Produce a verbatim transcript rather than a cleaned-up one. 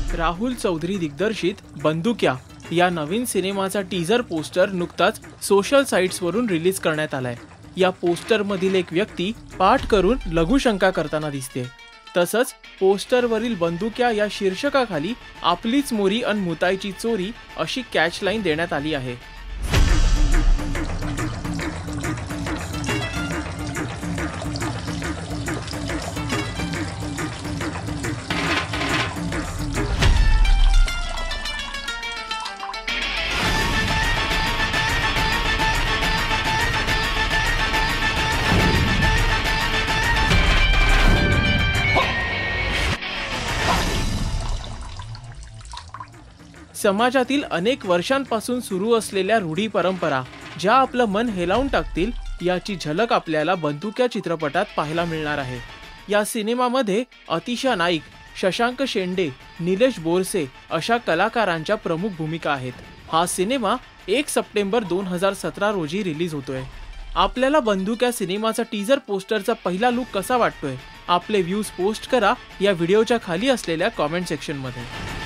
राहुल चौधरी दिग्दर्शित बंदूक्या या नवीन सिनेमाचा टीजर पोस्टर नुकताच सोशल साइट्सवरून रिलीज करण्यात आलाय। या पोस्टर मधील एक व्यक्ती पाठ करून लघुशंका करताना दिसते। तसंच पोस्टरवरील बंदूक्या या शीर्षकाखाली आपलीच मोरी अन मुताईची चोरी अशी कॅचलाईन देण्यात आली आहे। समाजातील अनेक वर्षांपासून सुरू असलेल्या रूढी परंपरा ज्या आपलं मन हेलावून टाकतील याची झलक आपल्याला बंदूक्या चित्रपटात पाहायला मिळणार आहे। या सिनेमामध्ये अतिशा नाईक, शशांक शेंडे, निलेश बोरसे अशा कलाकारांच्या प्रमुख भूमिका आहेत। हा सिनेमा एक सप्टेंबर दोन हजार सतरा रोजी रिलीज होतोय। आपल्याला बंदूक्या सिनेमाचा टीजर पोस्टरचा पहिला लुक कसा वाटतोय? आपले व्ह्यूज पोस्ट करा या व्हिडिओच्या खाली असलेल्या कमेंट सेक्शन मध्ये।